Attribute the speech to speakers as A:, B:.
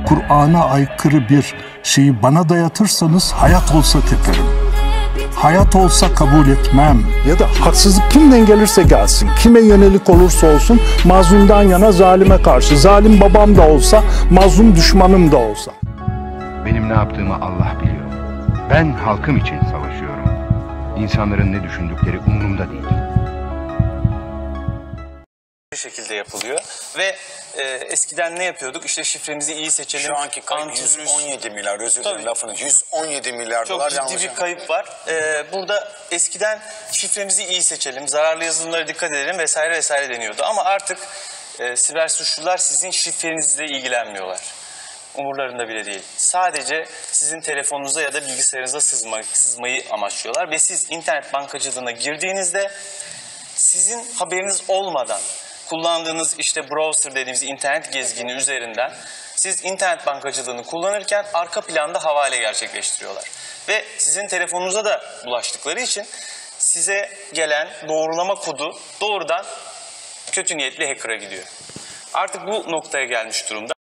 A: Kur'an'a aykırı bir şeyi bana dayatırsanız hayat olsa teperim. Hayat olsa kabul etmem. Ya da haksızlık kimden gelirse gelsin, kime yönelik olursa olsun mazlumdan yana zalime karşı. Zalim babam da olsa, mazlum düşmanım da olsa.
B: Benim ne yaptığımı Allah biliyor. Ben halkım için savaşıyorum. İnsanların ne düşündükleri umurumda değil.
C: Bir şekilde yapılıyor ve eskiden ne yapıyorduk? İşte şifremizi iyi seçelim.
D: Şu anki kayıp 117 milyar, özür dilerim lafını, 117 milyar
C: çok
D: dolar
C: ciddi
D: yanlış.
C: bir kayıp var. Burada eskiden şifremizi iyi seçelim, zararlı yazılımlara dikkat edelim vesaire vesaire deniyordu. Ama artık siber suçlular sizin şifrenizle ilgilenmiyorlar. Umurlarında bile değil. Sadece sizin telefonunuza ya da bilgisayarınıza sızmayı amaçlıyorlar ve siz internet bankacılığına girdiğinizde sizin haberiniz olmadan kullandığınız işte browser dediğimiz internet gezgini üzerinden siz internet bankacılığını kullanırken arka planda havale gerçekleştiriyorlar. Ve sizin telefonunuza da bulaştıkları için size gelen doğrulama kodu doğrudan kötü niyetli hacker'a gidiyor. Artık bu noktaya gelmiş durumda.